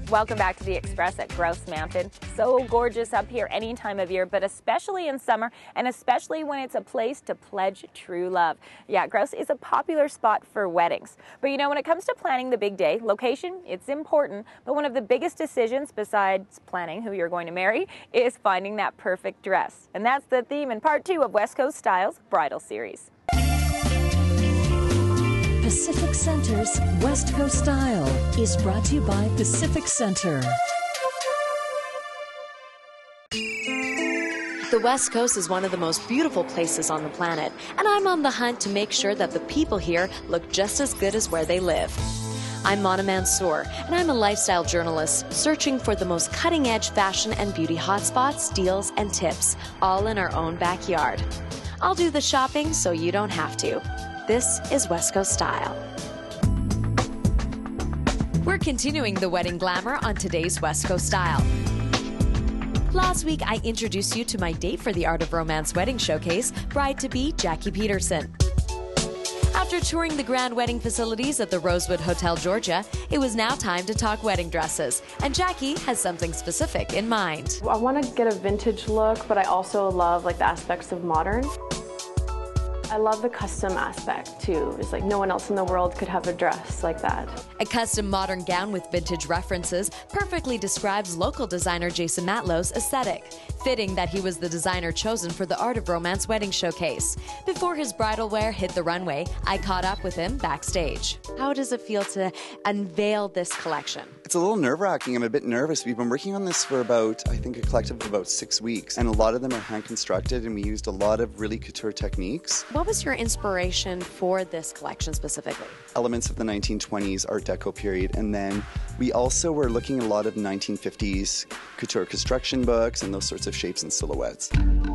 Welcome back to the Express at Grouse Mountain. So gorgeous up here any time of year, but especially in summer, and especially when it's a place to pledge true love. Yeah, Grouse is a popular spot for weddings. But you know, when it comes to planning the big day, location, it's important, but one of the biggest decisions besides planning who you're going to marry is finding that perfect dress. And that's the theme in part 2 of West Coast Style's bridal series. Pacific Center's West Coast Style is brought to you by Pacific Center. The West Coast is one of the most beautiful places on the planet, and I'm on the hunt to make sure that the people here look just as good as where they live. I'm Mona Mansour, and I'm a lifestyle journalist searching for the most cutting-edge fashion and beauty hotspots, deals, and tips, all in our own backyard. I'll do the shopping so you don't have to. This is West Coast Style. We're continuing the wedding glamour on today's West Coast Style. Last week, I introduced you to my date for the Art of Romance wedding showcase, bride-to-be Jackie Peterson. After touring the grand wedding facilities at the Rosewood Hotel, Georgia, it was now time to talk wedding dresses, and Jackie has something specific in mind. I want to get a vintage look, but I also love the aspects of modern. I love the custom aspect too. It's like no one else in the world could have a dress like that. A custom modern gown with vintage references perfectly describes local designer Jason Matlow's aesthetic. Fitting that he was the designer chosen for the Art of Romance wedding showcase. Before his bridal wear hit the runway, I caught up with him backstage. How does it feel to unveil this collection? It's a little nerve-wracking. I'm a bit nervous. We've been working on this for about, I think, a collective of about 6 weeks. And a lot of them are hand-constructed, and we used a lot of really couture techniques. What was your inspiration for this collection specifically? Elements of the 1920s Art Deco period, and then we also were looking at a lot of 1950s couture construction books and those sorts of shapes and silhouettes.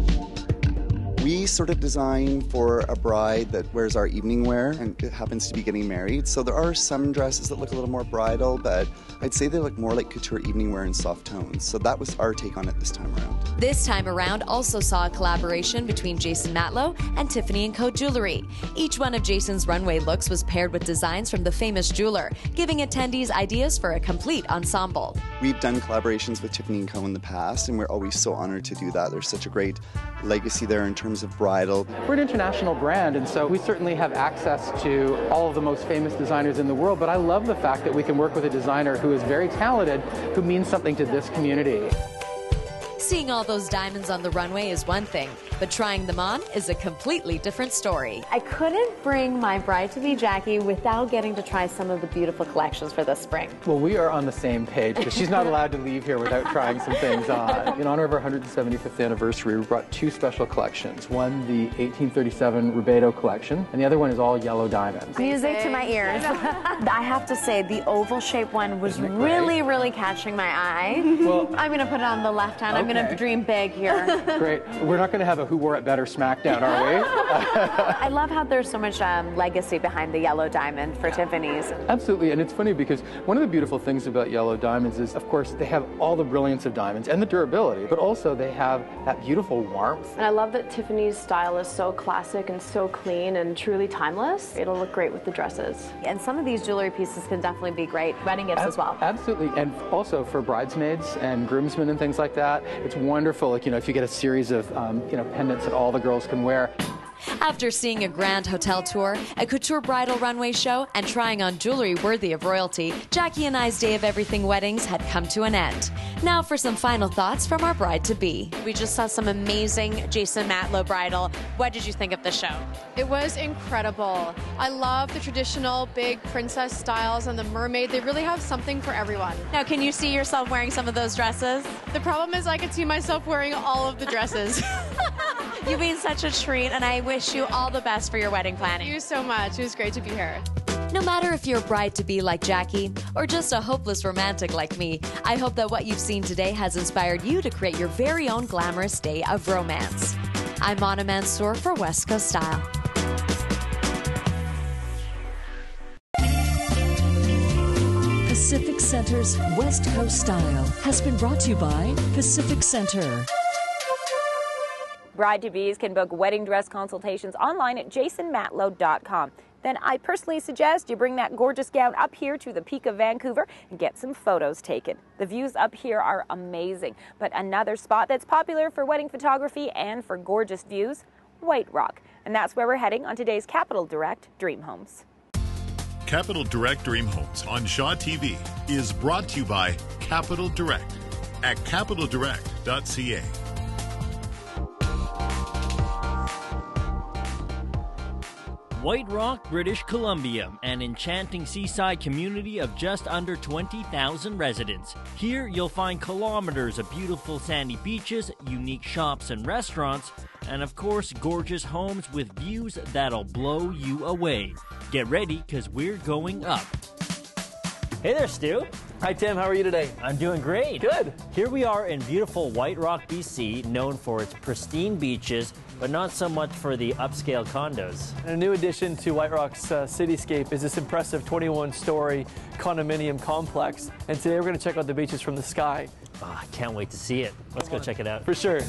We sort of design for a bride that wears our evening wear and happens to be getting married. So there are some dresses that look a little more bridal, but I'd say they look more like couture evening wear in soft tones. So that was our take on it this time around. This time around also saw a collaboration between Jason Matlow and Tiffany & Co. Jewelry. Each one of Jason's runway looks was paired with designs from the famous jeweler, giving attendees ideas for a complete ensemble. We've done collaborations with Tiffany & Co. in the past, and we're always so honored to do that. There's such a great legacy there in terms of bridal. We're an international brand, and so we certainly have access to all of the most famous designers in the world, but I love the fact that we can work with a designer who is very talented, who means something to this community. Seeing all those diamonds on the runway is one thing, but trying them on is a completely different story. I couldn't bring my bride-to-be Jackie without getting to try some of the beautiful collections for this spring. Well, we are on the same page because she's not allowed to leave here without trying some things on. In honor of our 175th anniversary, we brought 2 special collections. One, the 1837 Rubedo collection, and the other one is all yellow diamonds. Music to my ears. I have to say, the oval-shaped one was really catching my eye. Well, I'm going to put it on the left hand. I'm going to dream big here. Great. We're not going to have a Who Wore It Better smackdown, are we? I love how there's so much legacy behind the yellow diamond for Tiffany's. Absolutely, and it's funny because one of the beautiful things about yellow diamonds is, of course, they have all the brilliance of diamonds and the durability, but also they have that beautiful warmth. And I love that Tiffany's style is so classic and so clean and truly timeless. It'll look great with the dresses. And some of these jewelry pieces can definitely be great wedding gifts as well. Absolutely, and also for bridesmaids and groomsmen and things like that, it's wonderful, if you get a series of, pendants that all the girls can wear. After seeing a grand hotel tour, a couture bridal runway show, and trying on jewelry worthy of royalty, Jackie and I's Day of Everything weddings had come to an end. Now for some final thoughts from our bride-to-be. We just saw some amazing Jason Matlow bridal. What did you think of the show? It was incredible. I love the traditional big princess styles and the mermaid. They really have something for everyone. Now, can you see yourself wearing some of those dresses? The problem is I could see myself wearing all of the dresses. You've been such a treat, and I wish you all the best for your wedding planning. Thank you so much. It was great to be here. No matter if you're a bride-to-be like Jackie or just a hopeless romantic like me, I hope that what you've seen today has inspired you to create your very own glamorous day of romance. I'm Mona Mansour for West Coast Style. Pacific Center's West Coast Style has been brought to you by Pacific Center. Bride-to-bees can book wedding dress consultations online at jasonmatlow.com. then I personally suggest you bring that gorgeous gown up here to the peak of Vancouver and get some photos taken. The views up here are amazing, but another spot that's popular for wedding photography and for gorgeous views, White Rock. And that's where we're heading on today's Capital Direct Dream Homes. Capital Direct Dream Homes on Shaw TV is brought to you by Capital Direct at capitaldirect.ca. White Rock, British Columbia, an enchanting seaside community of just under 20,000 residents. Here you'll find kilometers of beautiful sandy beaches, unique shops and restaurants, and of course gorgeous homes with views that'll blow you away. Get ready, because we're going up. Hey there, Stu. Hi, Tim. How are you today? I'm doing great. Good. Here we are in beautiful White Rock, BC, known for its pristine beaches, but not so much for the upscale condos. And a new addition to White Rock's cityscape is this impressive 21-story condominium complex. And today we're going to check out the beaches from the sky. Oh, I can't wait to see it. Let's go check it out. For sure.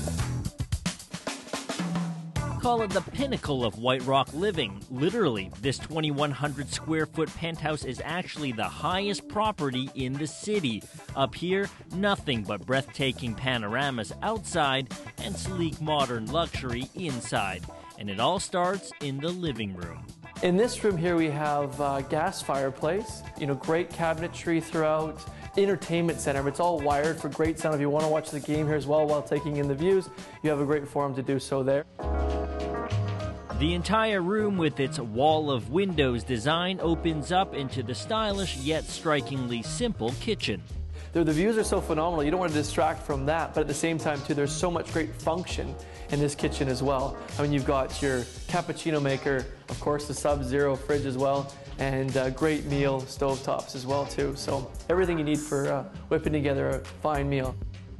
Call it the pinnacle of White Rock living. Literally, this 2,100 square foot penthouse is actually the highest property in the city. Up here, nothing but breathtaking panoramas outside and sleek modern luxury inside. And it all starts in the living room. In this room here we have a gas fireplace, great cabinetry throughout, entertainment center. It's all wired for great sound. If you want to watch the game here as well while taking in the views, you have a great forum to do so there. The entire room with its wall of windows design opens up into the stylish yet strikingly simple kitchen. The views are so phenomenal, you don't want to distract from that, but at the same time too, there's so much great function in this kitchen as well. I mean, you've got your cappuccino maker, of course the Sub-Zero fridge as well, and great meal stovetops as well too. So everything you need for whipping together a fine meal.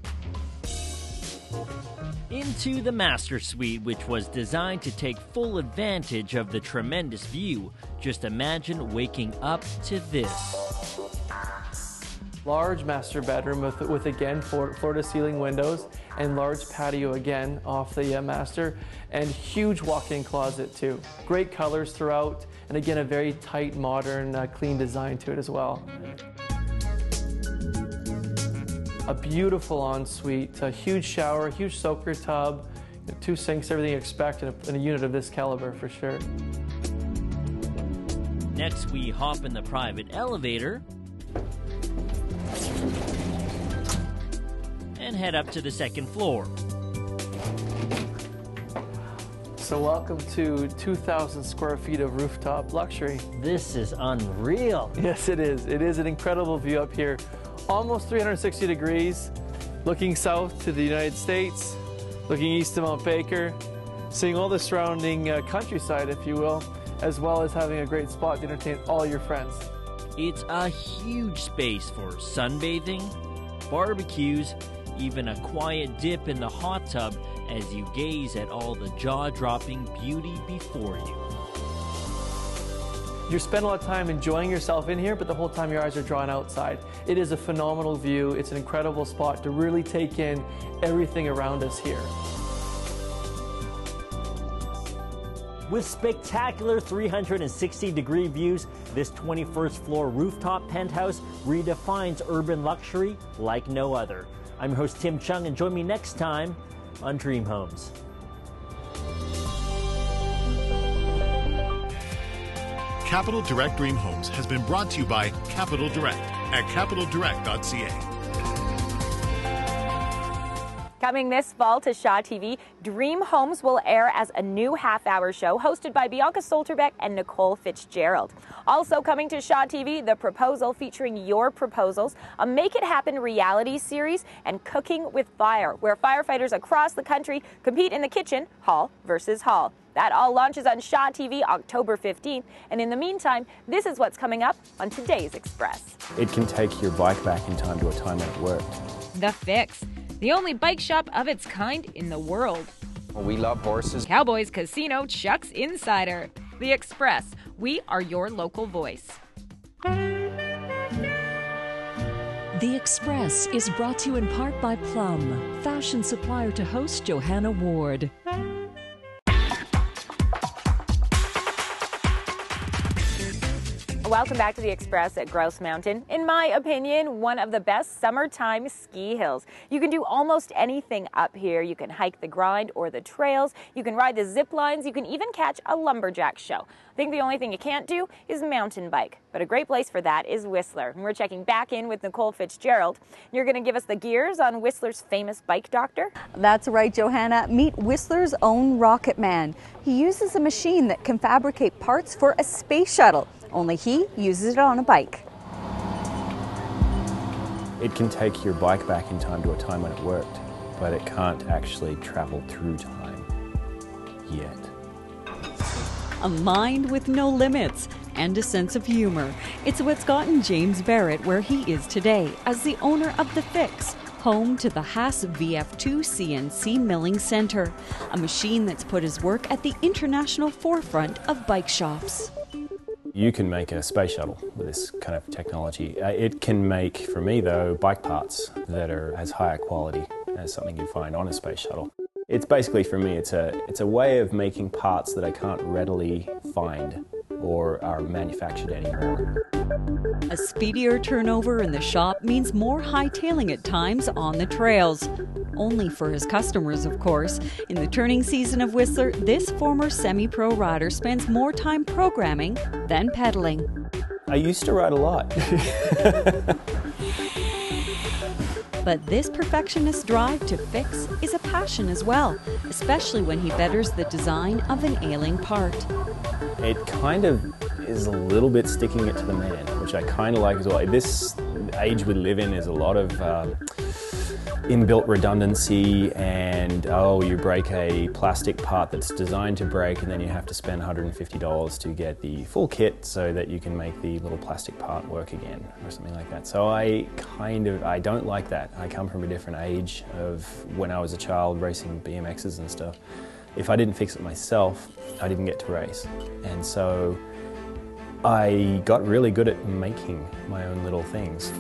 Into the master suite, which was designed to take full advantage of the tremendous view. Just imagine waking up to this. Large master bedroom with again, floor-to-ceiling windows and large patio again off the master, and huge walk-in closet too. Great colors throughout, and again, a very tight, modern, clean design to it as well. A beautiful ensuite, a huge shower, a huge soaker tub, 2 sinks, everything you expect in a unit of this caliber for sure. Next, we hop in the private elevator and head up to the second floor. So welcome to 2,000 square feet of rooftop luxury. This is unreal. Yes, it is. It is an incredible view up here. Almost 360 degrees, looking south to the United States, looking east to Mount Baker, seeing all the surrounding countryside, if you will, as well as having a great spot to entertain all your friends. It's a huge space for sunbathing, barbecues, even a quiet dip in the hot tub as you gaze at all the jaw-dropping beauty before you. You spend a lot of time enjoying yourself in here, but the whole time your eyes are drawn outside. It is a phenomenal view. It's an incredible spot to really take in everything around us here. With spectacular 360-degree views, this 21st floor rooftop penthouse redefines urban luxury like no other. I'm your host, Tim Chung, and join me next time on Dream Homes. Capital Direct Dream Homes has been brought to you by Capital Direct at capitaldirect.ca. Coming this fall to Shaw TV, Dream Homes will air as a new half-hour show hosted by Bianca Solterbeck and Nicole Fitzgerald. Also coming to Shaw TV, The Proposal, featuring your proposals, a Make It Happen reality series, and Cooking with Fire, where firefighters across the country compete in the kitchen, hall versus hall. That all launches on Shaw TV October 15th. And in the meantime, this is what's coming up on today's Express. It can take your bike back in time to a time when it worked. The Fix, the only bike shop of its kind in the world. We love horses. Cowboys Casino Chuck's Insider. The Express, we are your local voice. The Express is brought to you in part by Plum, fashion supplier to host Johanna Ward. Welcome back to the Express at Grouse Mountain. In my opinion, one of the best summertime ski hills. You can do almost anything up here. You can hike the grind or the trails. You can ride the zip lines. You can even catch a lumberjack show. I think the only thing you can't do is mountain bike, but a great place for that is Whistler. And we're checking back in with Nicole Fitzgerald. You're going to give us the gears on Whistler's famous bike doctor? That's right, Johanna. Meet Whistler's own Rocket Man. He uses a machine that can fabricate parts for a space shuttle, only he uses it on a bike. It can take your bike back in time to a time when it worked, but it can't actually travel through time yet. A mind with no limits and a sense of humor. It's what's gotten James Barrett where he is today as the owner of The Fix, home to the Haas VF2 CNC Milling Center, a machine that's put his work at the international forefront of bike shops. You can make a space shuttle with this kind of technology. It can make, for me though, bike parts that are as high a quality as something you'd find on a space shuttle. It's basically, for me, it's a way of making parts that I can't readily find or are manufactured anymore. A speedier turnover in the shop means more hightailing at times on the trails. Only for his customers, of course. In the turning season of Whistler, this former semi-pro rider spends more time programming than pedaling. I used to ride a lot. But this perfectionist drive to fix is a passion as well, especially when he betters the design of an ailing part. It kind of is a little bit sticking it to the man, which I kind of like as well. This age we live in is a lot of inbuilt redundancy, and you break a plastic part that's designed to break and then you have to spend $150 to get the full kit so that you can make the little plastic part work again or something like that. So I don't like that. I come from a different age of when I was a child racing BMXs and stuff. If I didn't fix it myself, I didn't get to race. And so I got really good at making my own little things.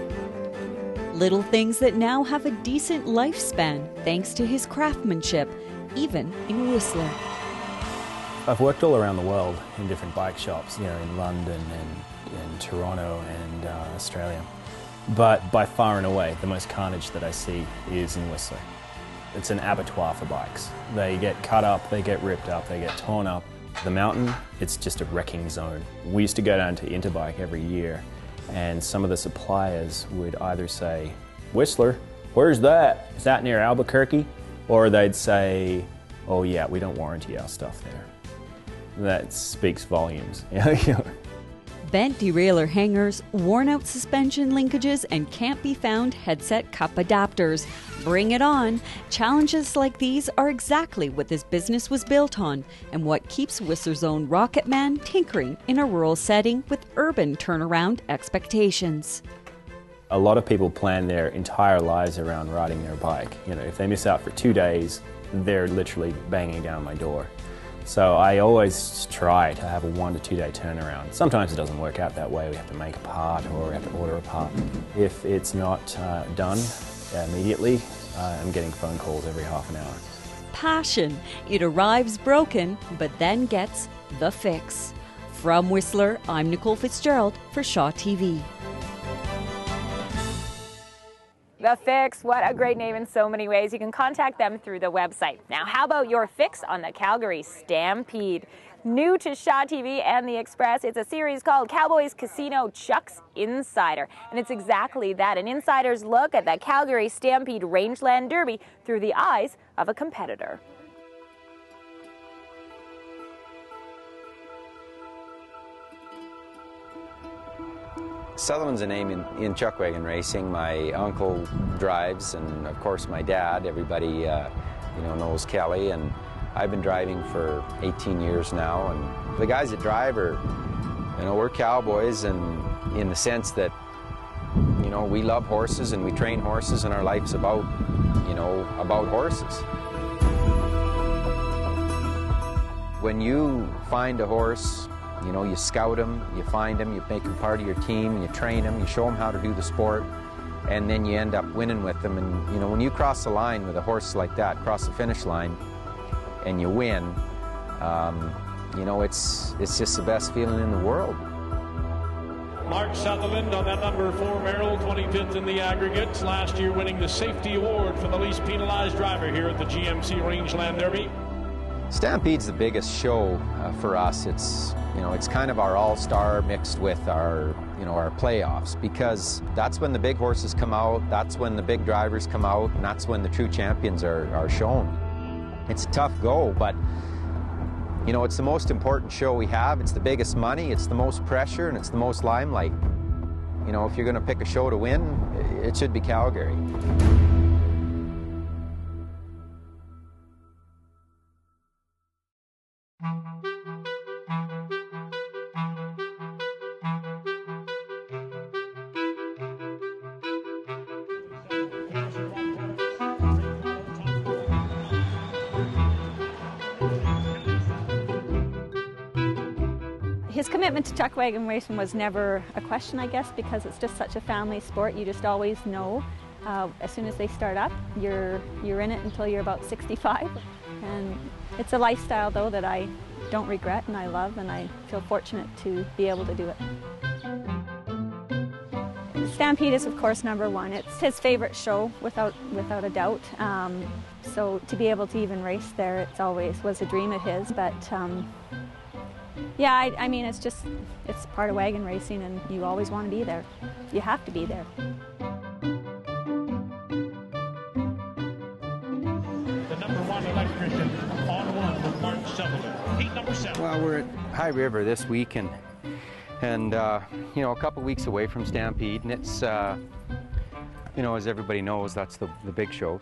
Little things that now have a decent lifespan thanks to his craftsmanship, even in Whistler. I've worked all around the world in different bike shops, in London and Toronto and Australia. But by far and away, the most carnage that I see is in Whistler. It's an abattoir for bikes. They get cut up, they get ripped up, they get torn up. The mountain, it's just a wrecking zone. We used to go down to Interbike every year, and some of the suppliers would either say, "Whistler, where's that? Is that near Albuquerque?" Or they'd say, "Oh yeah, we don't warranty our stuff there." That speaks volumes. Bent derailleur hangers, worn-out suspension linkages, and can't-be-found headset cup adapters. Bring it on! Challenges like these are exactly what this business was built on, and what keeps Whistler's own Rocket Man tinkering in a rural setting with urban turnaround expectations. A lot of people plan their entire lives around riding their bike. If they miss out for 2 days, they're literally banging down my door. So I always try to have a 1 to 2 day turnaround. Sometimes it doesn't work out that way. We have to make a part or we have to order a part. If it's not done immediately, I'm getting phone calls every half an hour. Passion. It arrives broken, but then gets the fix. From Whistler, I'm Nicole Fitzgerald for Shaw TV. The Fix, what a great name in so many ways. You can contact them through the website. Now, how about your fix on the Calgary Stampede? New to Shaw TV and The Express, it's a series called Cowboys Casino Chuck's Insider. And it's exactly that, an insider's look at the Calgary Stampede Rangeland Derby through the eyes of a competitor. Sutherland's a name in chuck wagon racing. My uncle drives, and of course my dad. Everybody knows Kelly, and I've been driving for 18 years now. And the guys that drive are, we're cowboys, and in the sense that, we love horses and we train horses, and our life's about horses. When you find a horse, you scout them, you find them, you make them part of your team, you train them, you show them how to do the sport, and then you end up winning with them. And when you cross the line with a horse like that, cross the finish line, and you win, it's just the best feeling in the world. Mark Sutherland on that number 4 barrel, 25th in the aggregates. Last year winning the safety award for the least penalized driver here at the GMC Rangeland Derby. Stampede's the biggest show for us. It's kind of our all-star mixed with our our playoffs, because that's when the big horses come out, that's when the big drivers come out, and that's when the true champions are shown. It's a tough go, but it's the most important show we have. It's the biggest money, it's the most pressure, and it's the most limelight. If you're going to pick a show to win, it should be Calgary. His commitment to chuck wagon racing was never a question, I guess, because it's just such a family sport. You just always know as soon as they start up, you're in it until you're about 65. And it's a lifestyle, though, that I don't regret and I love, and I feel fortunate to be able to do it. Stampede is, of course, #1. It's his favorite show, without a doubt. So to be able to even race there, it's always was a dream of his. But yeah, I mean, it's part of wagon racing, and you always want to be there. You have to be there. The #1 electrician on 1 with Mark Sutherland. Heat number 7. Well, we're at High River this week, and a couple weeks away from Stampede, and it's as everybody knows, that's the big show.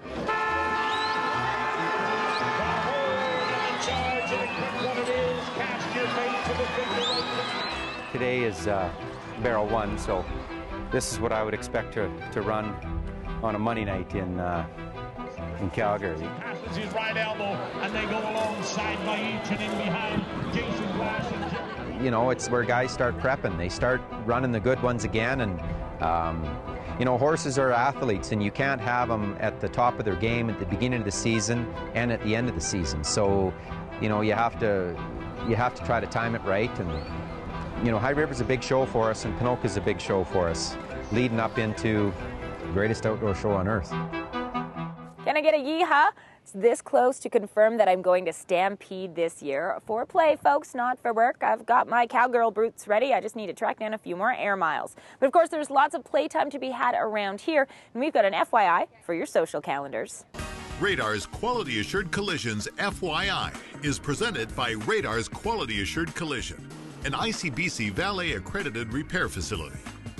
Today is barrel 1, so this is what I would expect to run on a Monday night in Calgary. Passes his right elbow, and they go alongside by each and in behind Jason Glass and it's where guys start prepping. They start running the good ones again, and horses are athletes, and you can't have them at the top of their game at the beginning of the season and at the end of the season. So, you have to try to time it right. And High River's a big show for us, and Pinoka's a big show for us, leading up into the greatest outdoor show on earth. Can I get a yeehaw? It's this close to confirm that I'm going to Stampede this year. For play, folks, not for work. I've got my cowgirl boots ready. I just need to track down a few more air miles. But of course, there's lots of playtime to be had around here, and we've got an FYI for your social calendars. Radar's Quality Assured Collisions FYI is presented by Radar's Quality Assured Collision, an ICBC Valet accredited repair facility.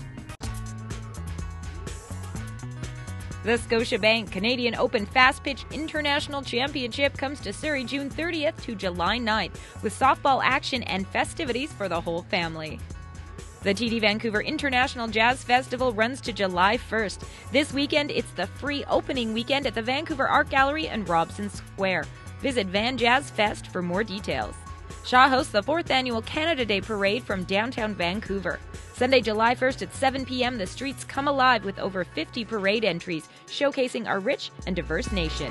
The Scotiabank Canadian Open Fast Pitch International Championship comes to Surrey June 30th to July 9th, with softball action and festivities for the whole family. The TD Vancouver International Jazz Festival runs to July 1st. This weekend, it's the free opening weekend at the Vancouver Art Gallery and Robson Square. Visit Van Jazz Fest for more details. Shaw hosts the 4th annual Canada Day Parade from downtown Vancouver. Sunday, July 1st at 7 p.m., the streets come alive with over 50 parade entries, showcasing our rich and diverse nation.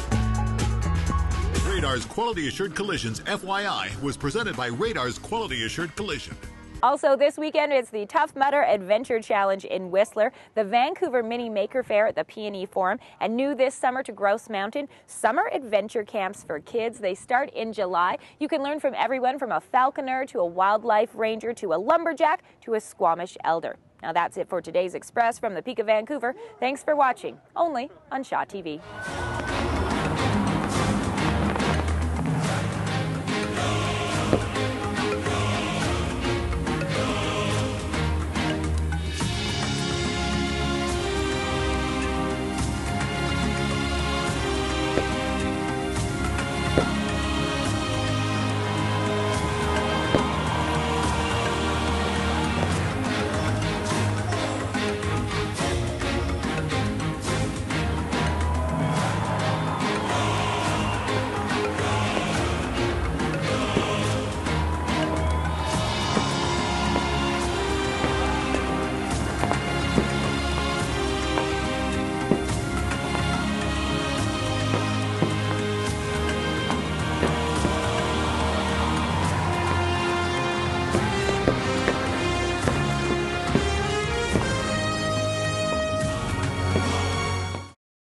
Radar's Quality Assured Collisions FYI was presented by Radar's Quality Assured Collision. Also this weekend, it's the Tough Mudder Adventure Challenge in Whistler, the Vancouver Mini Maker Faire at the P&E Forum, and new this summer to Grouse Mountain, summer adventure camps for kids. They start in July. You can learn from everyone from a falconer to a wildlife ranger to a lumberjack to a Squamish elder. Now that's it for today's Express from the Peak of Vancouver. Thanks for watching, only on Shaw TV.